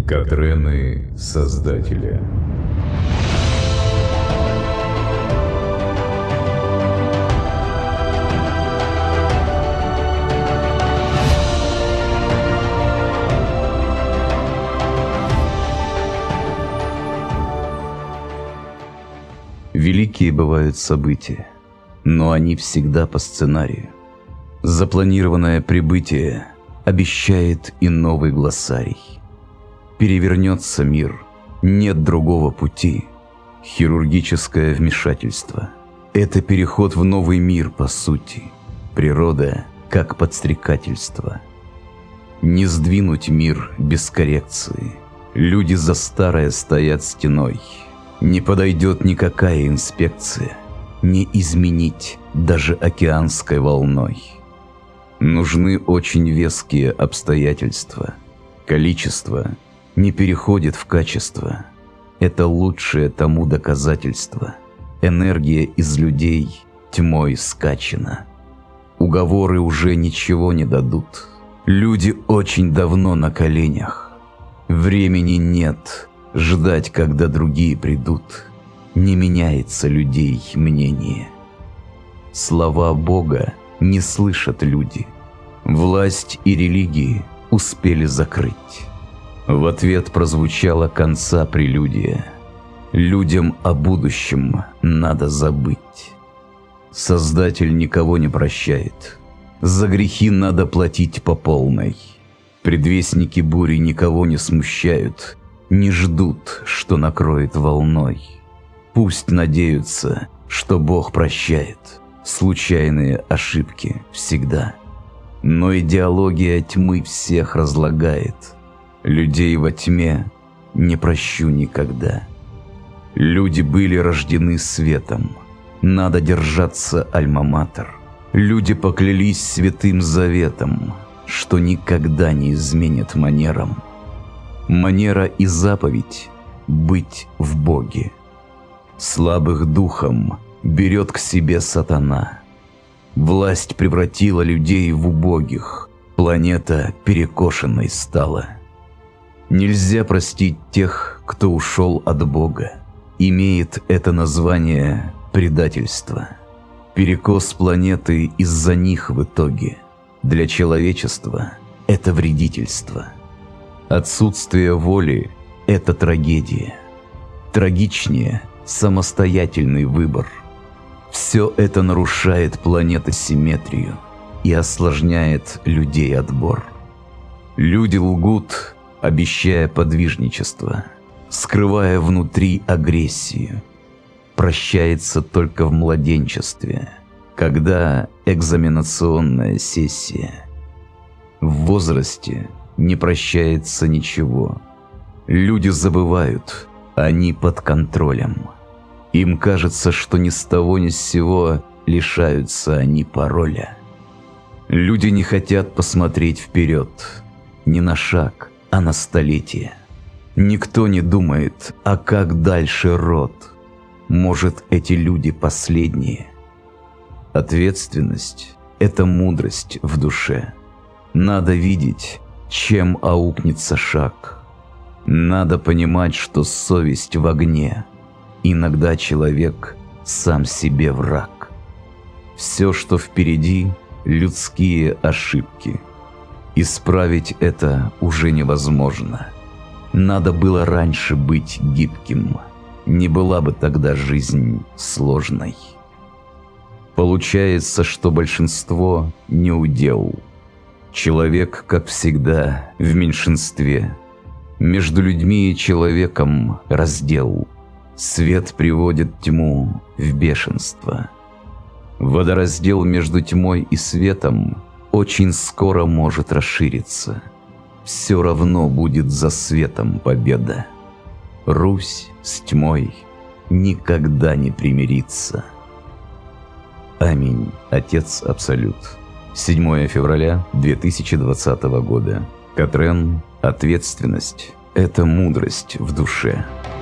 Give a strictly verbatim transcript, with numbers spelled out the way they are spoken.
Катрены Создателя. Великие бывают события, но они всегда по сценарию. Запланированное прибытие обещает и новый глоссарий. Перевернется мир, нет другого пути. Хирургическое вмешательство – это переход в новый мир по сути. Природа как подстрекательство. Не сдвинуть мир без коррекции. Люди за старое стоят стеной. Не подойдет никакая инспекция, не изменить даже океанской волной. Нужны очень веские обстоятельства. Количество не переходит в качество. Это лучшее тому доказательство. Энергия из людей тьмой скачена. Уговоры уже ничего не дадут. Люди очень давно на коленях. Времени нет ждать, когда другие придут. Не меняется людей мнение. Слова Бога не слышат люди. Власть и религии успели закрыть. В ответ прозвучала конца прелюдия. Людям о будущем надо забыть. Создатель никого не прощает. За грехи надо платить по полной. Предвестники бури никого не смущают. Не ждут, что накроет волной. Пусть надеются, что Бог прощает случайные ошибки всегда. Но идеология тьмы всех разлагает. Людей во тьме не прощу никогда. Люди были рождены светом. Надо держаться альма-матер. Люди поклялись святым заветом, что никогда не изменят манерам. Манера и заповедь – быть в Боге. Слабых духом берет к себе сатана. Власть превратила людей в убогих, планета перекошенной стала. Нельзя простить тех, кто ушел от Бога. Имеет это название предательство. Перекос планеты из-за них в итоге. Для человечества это вредительство. Отсутствие воли – это трагедия. Трагичнее – самостоятельный выбор. Все это нарушает планетосимметрию и осложняет людей отбор. Люди лгут, обещая подвижничество, скрывая внутри агрессию. Прощается только в младенчестве, когда экзаменационная сессия. В возрасте не прощается ничего. Люди забывают, они под контролем. Им кажется, что ни с того ни с сего лишаются они пароля. Люди не хотят посмотреть вперед, не на шаг, а на столетие. Никто не думает, а как дальше род. Может, эти люди последние. Ответственность – это мудрость в душе. Надо видеть, чем аукнется шаг. Надо понимать, что совесть в огне. Иногда человек сам себе враг. Все, что впереди – людские ошибки. Исправить это уже невозможно. Надо было раньше быть гибким. Не была бы тогда жизнь сложной. Получается, что большинство не удел. Человек, как всегда, в меньшинстве. Между людьми и человеком раздел. Свет приводит тьму в бешенство. Водораздел между тьмой и светом очень скоро может расшириться. Все равно будет за светом победа. Русь с тьмой никогда не примирится. Аминь, Отец Абсолют. седьмое февраля две тысячи двадцатого года. Катрен. Ответственность – это мудрость в душе.